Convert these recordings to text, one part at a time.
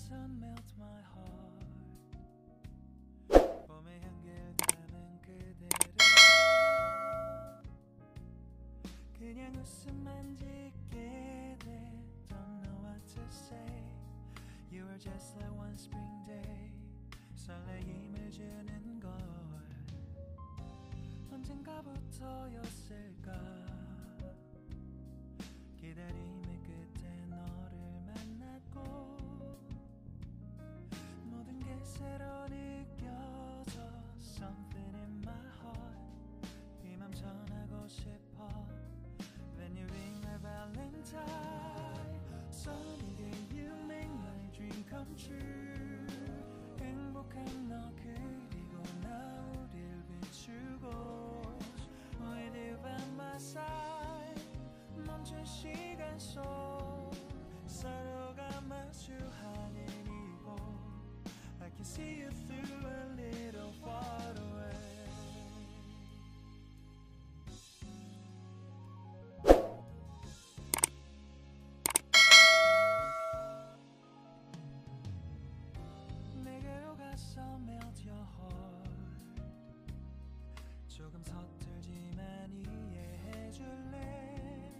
sun melt my heart. 봄의 향기를 담은 그대를 그냥 웃음만 짓게 돼. Don't know what to say. You were just like one spring day. 설레임을 주는 걸 언젠가부터였을까. 기다림의 끝에 너를 만났고 모든 게 새로 느껴져. Something in my heart. 이 맘 전하고 싶어. When you ring my valentine. Sunny day you make my dream come true. 행복한 너 그리고 나 우릴 비추고. With you by my side. 멈춘 시간 속 서로가 마주하는 이곳. I can see you through a little far away. 내게로 가서 melt your heart. 조금 서툴지만 이해해줄래.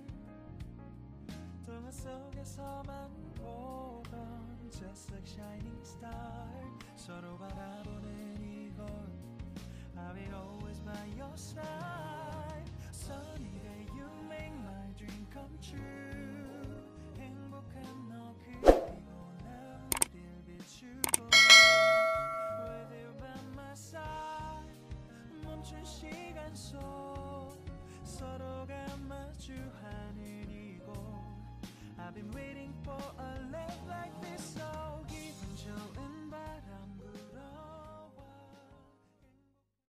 동화 속에서만 보던 Just like shining star. 서로 바라보는 이곳. I will always by your side. Sunny day you make my dream come true. 행복한 너 그리고 나 우릴 비추고. With you by my side. 멈춘 시간 속 서로가 마주하는 이곳. I've been waiting for